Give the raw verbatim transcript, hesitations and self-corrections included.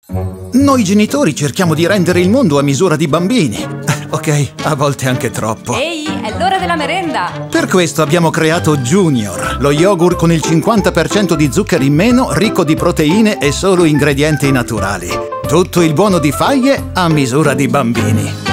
Noi genitori cerchiamo di rendere il mondo a misura di bambini. Ok, a volte anche troppo. Ehi, è l'ora della merenda! Per questo abbiamo creato Junior, lo yogurt con il cinquanta per cento di zuccheri in meno, ricco di proteine e solo ingredienti naturali. Tutto il buono di Faglie a misura di bambini.